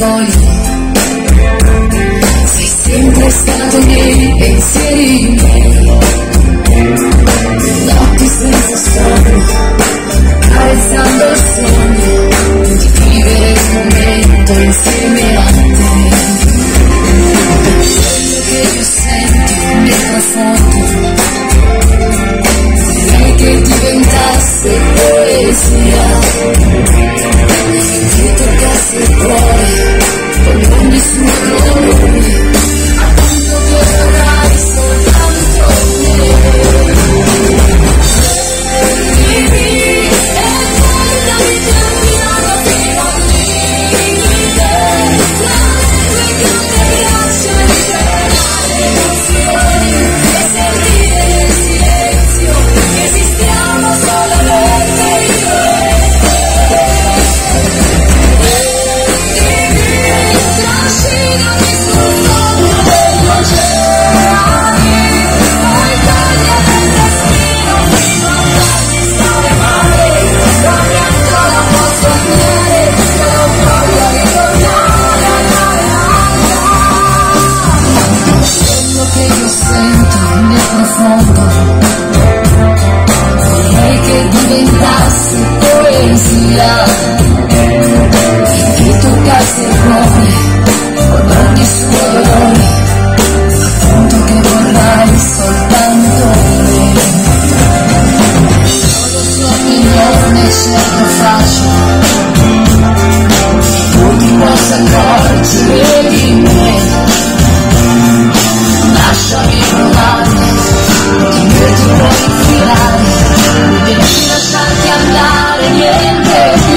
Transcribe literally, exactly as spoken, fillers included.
poi sei sempre stato nei pensieri miei, notti senza sonno, carezzando il sogno di vivere il momento insieme a te. Quello che io sento nel profondo vorrei che diventasse poesia, che toccasse il cuore con ogni suo dolore, appunto che vorrai soltanto me. Prendimi e guardami piano fino al limite, lasciami che ti piaccia liberare le emozioni e sentire nel silenzio che esistiamo solo per me e te. Trascinami sul fondo dell'oceano, poi togliere il respiro fino a farmi stare male. Dammi ancora un po' sognare, che non voglio ritornare a quello che io sento nel profondo vorrei che diventasse poesia, che toccasse il cuore con ogni suo dolore, appunto che vorrai soltanto me. Solo su ogni giorno è certo facile, tu ti possa accorgere di me. Lasciami provare, che ti puoi infilare, e non lasciarti andare niente.